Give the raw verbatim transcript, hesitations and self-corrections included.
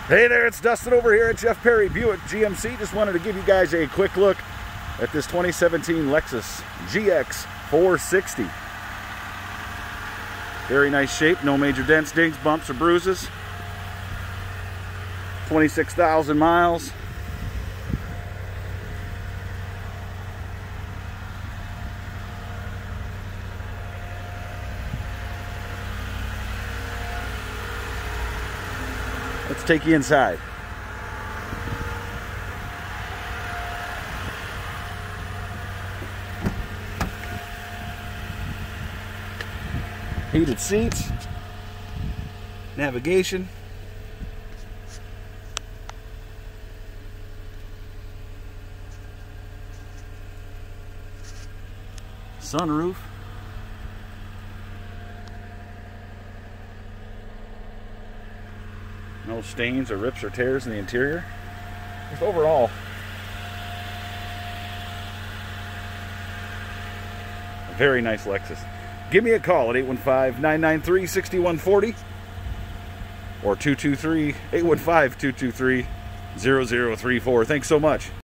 Hey there, it's Dustin over here at Jeff Perry Buick G M C. Just wanted to give you guys a quick look at this twenty seventeen Lexus G X four sixty. Very nice shape, no major dents, dings, bumps, or bruises. twenty-six thousand miles. Let's take you inside. Heated seats, navigation, sunroof, no stains or rips or tears in the interior. Just overall, a very nice Lexus. Give me a call at eight one five, nine nine three, six one four zero or two two three, eight one five, two two three, zero zero three four. Thanks so much.